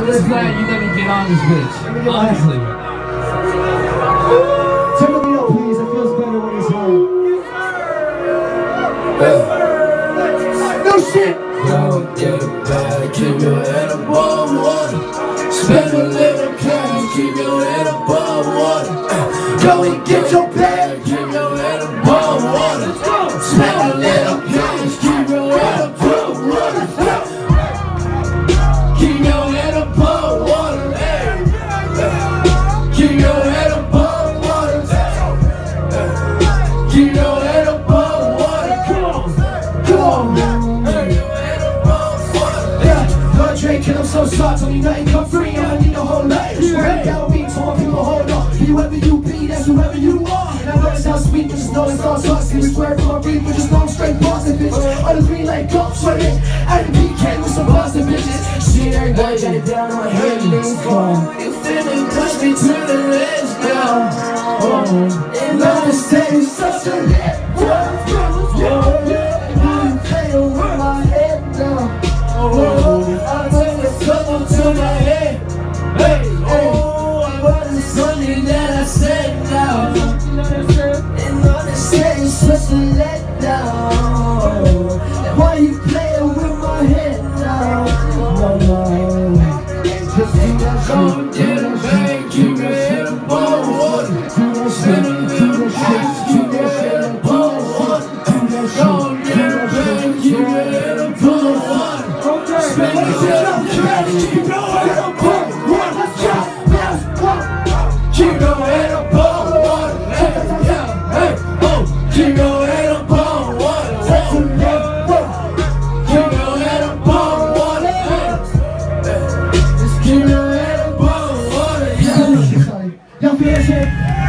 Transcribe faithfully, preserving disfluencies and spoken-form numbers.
I'm just glad you let me get on this bitch. Honestly. Turn the beat up, please. It feels better when it's loud. No shit! Go get a bag, keep your head above water. Spend a little cash, keep your head above water. Go and get your bag, keep your head above water. Spend a little cash, keep your head above water. Keep your head above water. Keep your head above water. Keep your head above water. Come on, come on. Drinking, I'm so sorry, tell me nothing come free, I'ma need a whole lot. Right down me, so my people hold on. Whoever you be, that's whoever you are. And I know it sounds sweet, but just know it's all sauce. See, we swear for my read, but just know I'm straight bossing, bitch. On the green like golf swimming, out of P K with some Boston bitches. Shit, everybody got it down on my head, and it's gone. You finna push me to the edge now. Oh, and I'm just saying, such a lit world. Yeah, yeah, I'm playing with my head now. Oh, I'll take a couple to my head. Hey, oh, I wasn't something that I said now. and understand it's such a letdown. And why you playing with my head now? No, no, just do that Go shit. get a bag, keep your head above water. Spend a little cash, keep your head above water. Go get a bag, keep your head above water. Spend a little cash, keep your head above water. Keep your head above water. Hey, yeah, hey, oh, keep your head above water. Keep your head above water. Hey, just keep your head above water. Yeah. Y'all feel that shit?